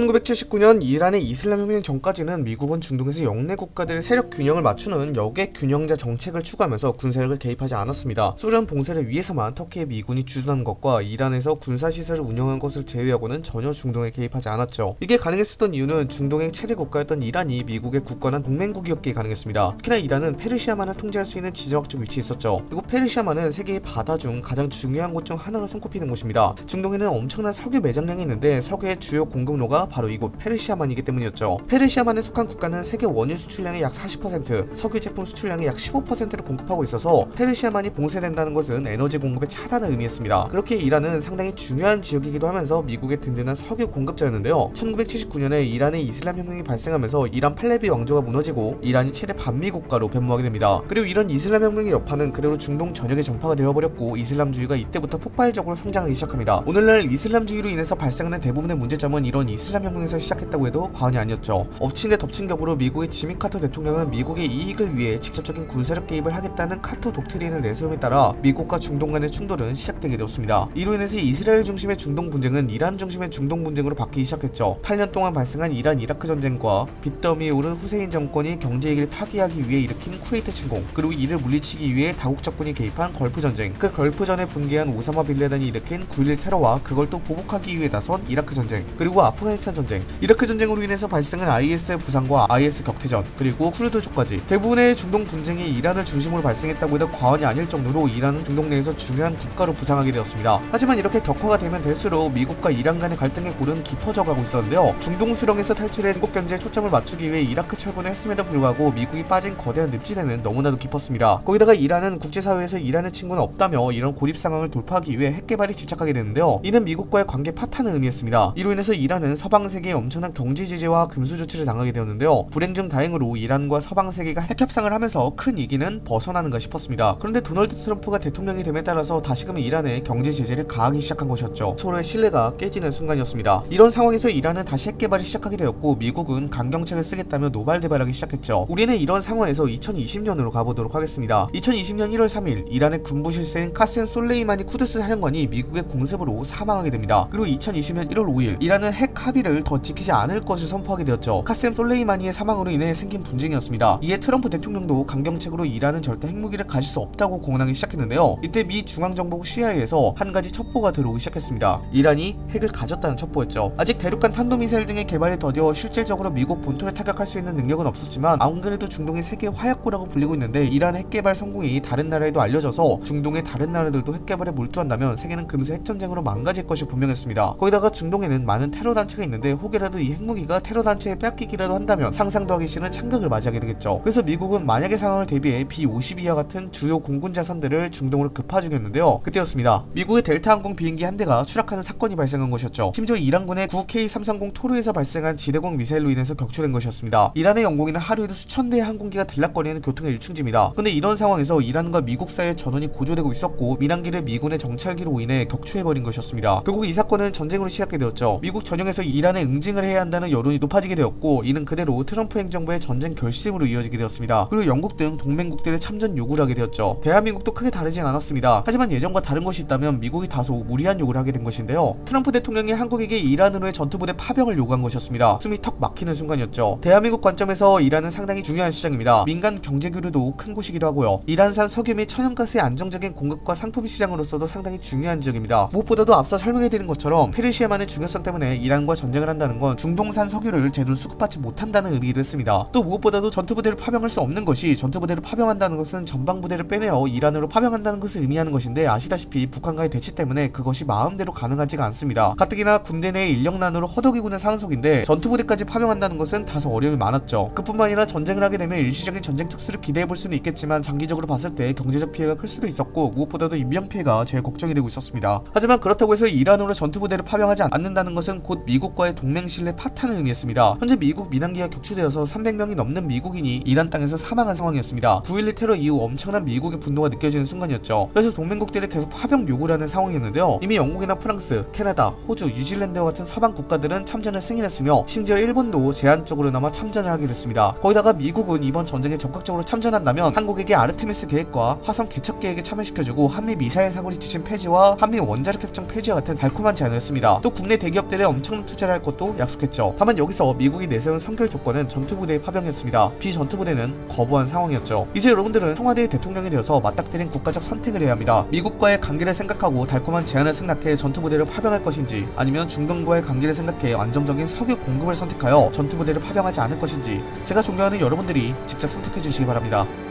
1979년 이란의 이슬람 혁명 전까지는 미국은 중동에서 영내 국가들의 세력 균형을 맞추는 역의 균형자 정책을 추구하면서 군사력을 개입하지 않았습니다. 소련 봉쇄를 위해서만 터키의 미군이 주둔한 것과 이란에서 군사시설을 운영한 것을 제외하고는 전혀 중동에 개입하지 않았죠. 이게 가능했었던 이유는 중동의 최대 국가였던 이란이 미국의 굳건한 동맹국이었기에 가능했습니다. 특히나 이란은 페르시아만을 통제할 수 있는 지정학적 위치에 있었죠. 그리고 페르시아만은 세계의 바다 중 가장 중요한 곳 중 하나로 손꼽히는 곳입니다. 중동에는 엄청난 석유 매장량이 있는데 석유의 주요 공급로가 바로 이곳 페르시아만이기 때문이었죠. 페르시아만에 속한 국가는 세계 원유 수출량의 약 40%, 석유 제품 수출량의 약 15%를 공급하고 있어서 페르시아만이 봉쇄된다는 것은 에너지 공급의 차단을 의미했습니다. 그렇게 이란은 상당히 중요한 지역이기도 하면서 미국의 든든한 석유 공급자였는데요. 1979년에 이란의 이슬람 혁명이 발생하면서 이란 팔레비 왕조가 무너지고 이란이 최대 반미 국가로 변모하게 됩니다. 그리고 이런 이슬람 혁명의 여파는 그대로 중동 전역에 전파가 되어버렸고 이슬람주의가 이때부터 폭발적으로 성장하기 시작합니다. 오늘날 이슬람주의로 인해서 발생하는 대부분의 문제점은 이런 이슬람 혁명에서 시작했다고 해도 과언이 아니었죠. 엎친 데 덮친 격으로 미국의 지미 카터 대통령은 미국의 이익을 위해 직접적인 군사력 개입을 하겠다는 카터 독트린을 내세움에 따라 미국과 중동 간의 충돌은 시작되게 되었습니다. 이로 인해서 이스라엘 중심의 중동 분쟁은 이란 중심의 중동 분쟁으로 바뀌기 시작했죠. 8년 동안 발생한 이란 이라크 전쟁과 빚더미에 오른 후세인 정권이 경제 위기를 타개하기 위해 일으킨 쿠웨이트 침공, 그리고 이를 물리치기 위해 다국 적군이 개입한 걸프 전쟁, 그 걸프전에 분개한 오사마 빌라덴이 일으킨 9.11 테러와 그걸 또 보복하기 위해 나선 이라크 전쟁, 그리고 아프가니스탄 전쟁, 이라크 전쟁으로 인해서 발생한 IS의 부상과 IS 격퇴전, 그리고 쿠르드족까지 대부분의 중동 분쟁이 이란을 중심으로 발생했다고 해도 과언이 아닐 정도로 이란은 중동 내에서 중요한 국가로 부상하게 되었습니다. 하지만 이렇게 격화가 되면 될수록 미국과 이란 간의 갈등의 골은 깊어져 가고 있었는데요. 중동 수렁에서 탈출해 중국 경제에 초점을 맞추기 위해 이라크 철군을 했음에도 불구하고 미국이 빠진 거대한 늪지대는 너무나도 깊었습니다. 거기다가 이란은 국제사회에서 이란의 친구는 없다며 이런 고립 상황을 돌파하기 위해 핵 개발에 집착하게 되는데요. 이는 미국과의 관계 파탄을 의미했습니다. 이로 인해서 이란은 서방 세계의 엄청난 경제 제재와 금수 조치를 당하게 되었는데요. 불행 중 다행으로 이란과 서방 세계가 핵 협상을 하면서 큰 위기는 벗어나는가 싶었습니다. 그런데 도널드 트럼프가 대통령이 됨에 따라서 다시금 이란에 경제 제재를 가하기 시작한 것이었죠. 서로의 신뢰가 깨지는 순간이었습니다. 이런 상황에서 이란은 다시 핵 개발을 시작하게 되었고 미국은 강경책을 쓰겠다며 노발대발하기 시작했죠. 우리는 이런 상황에서 2020년으로 가보도록 하겠습니다. 2020년 1월 3일 이란의 군부 실세인 카셈 솔레이마니 쿠드스 사령관이 미국의 공습으로 사망하게 됩니다. 그리고 2020년 1월 5일 이란은 핵 합의를 더 지키지 않을 것을 선포하게 되었죠. 카셈 솔레이마니의 사망으로 인해 생긴 분쟁이었습니다. 이에 트럼프 대통령도 강경책으로 이란은 절대 핵무기를 가질 수 없다고 공언하기 시작했는데요. 이때 미 중앙정보국 CIA에서 한 가지 첩보가 들어오기 시작했습니다. 이란이 핵을 가졌다는 첩보였죠. 아직 대륙간 탄도미사일 등의 개발이 더뎌 실질적으로 미국 본토를 타격할 수 있는 능력은 없었지만 안 그래도 중동의 세계 화약고라고 불리고 있는데 이란 핵개발 성공이 다른 나라에도 알려져서 중동의 다른 나라들도 핵개발에 몰두한다면 세계는 금세 핵전쟁으로 망가질 것이 분명했습니다. 거기다가 중동에는 많은 테러 단체가 있는데 혹여라도 이 핵무기가 테러 단체에 뺏기기라도 한다면 상상도 하기 싫은 창극을 맞이하게 되겠죠. 그래서 미국은 만약의 상황을 대비해 B-52와 같은 주요 공군 자산들을 중동으로 급파 중이었는데요. 그때였습니다. 미국의 델타 항공 비행기 한 대가 추락하는 사건이 발생한 것이었죠. 심지어 이란군의 9K330 토르에서 발생한 지대공 미사일로 인해서 격추된 것이었습니다. 이란의 영공에는 하루에도 수천 대의 항공기가 들락거리는 교통의 일중지입니다. 근데 이런 상황에서 이란과 미국 사이의 전원이 고조되고 있었고 민항기를 미군의 정찰기로 인해 격추해버린 것이었습니다. 결국 이 사건은 전쟁으로 시작하게 되었죠. 미국 전역에서 이란에 응징을 해야 한다는 여론이 높아지게 되었고 이는 그대로 트럼프 행정부의 전쟁 결심으로 이어지게 되었습니다. 그리고 영국 등 동맹국들의 참전 요구를 하게 되었죠. 대한민국도 크게 다르진 않았습니다. 하지만 예전과 다른 것이 있다면 미국이 다소 무리한 요구를 하게 된 것인데요. 트럼프 대통령이 한국에게 이란으로의 전투부대 파병을 요구한 것이었습니다. 숨이 턱 막히는 순간이었죠. 대한민국 관점에서 이란은 상당히 중요한 시장입니다. 민간 경제 교류도 큰 곳이기도 하고요. 이란산 석유 및 천연가스의 안정적인 공급과 상품 시장으로서도 상당히 중요한 지역입니다. 무엇보다도 앞서 설명해드린 것처럼 페르시아만의 중요성 때문에 이란과 전쟁을 한다는 건 중동산 석유를 제대로 수급받지 못한다는 의미이기도 했습니다. 또 무엇보다도 전투부대를 파병할 수 없는 것이 전투부대를 파병한다는 것은 전방부대를 빼내어 이란으로 파병한다는 것을 의미하는 것인데 아시다시피 북한과의 대치 때문에 그것이 마음대로 가능하지가 않습니다. 가뜩이나 군대 내의 인력난으로 허덕이고 있는 상황속인데 전투부대까지 파병한다는 것은 다소 어려움이 많았죠. 그뿐만 아니라 전쟁을 하게 되면 일시적인 전쟁 특수를 기대해볼 수는 있겠지만 장기적으로 봤을 때 경제적 피해가 클 수도 있었고 무엇보다도 인명피해가 제일 걱정이 되고 있었습니다. 하지만 그렇다고 해서 이란으로 전투부대를 파병하지 않는다는 것은 곧 미국과의 동맹신뢰 파탄을 의미했습니다. 현재 미국 민항기가 격추되어서 300명이 넘는 미국인이 이란 땅에서 사망한 상황이었습니다. 9.11 테러 이후 엄청난 미국의 분노가 느껴지는 순간이었죠. 그래서 동맹국들이 계속 파병 요구를 하는 상황이었는데요. 이미 영국이나 프랑스, 캐나다, 호주, 뉴질랜드와 같은 서방 국가들은 참전을 승인했으며 심지어 일본도 제한적으로나마 참전을 하게 됐습니다. 거기다가 미국은 이번 전쟁에 적극적으로 참전한다면 한국에게 아르테미스 계획과 화성 개척 계획에 참여시켜주고 한미 미사일 사거리 지침 폐지와 한미 원자력 협정 폐지와 같은 달콤한 제안을 했습니다. 또 국내 대기업들의 엄청난 투자를 파병할 것도 약속했죠. 다만 여기서 미국이 내세운 선결 조건은 전투부대의 파병이었습니다. 비전투부대는 거부한 상황이었죠. 이제 여러분들은 청와대의 대통령이 되어서 맞닥뜨린 국가적 선택을 해야 합니다. 미국과의 관계를 생각하고 달콤한 제안을 승낙해 전투부대를 파병할 것인지, 아니면 중동과의 관계를 생각해 안정적인 석유 공급을 선택하여 전투부대를 파병하지 않을 것인지, 제가 존경하는 여러분들이 직접 선택해 주시기 바랍니다.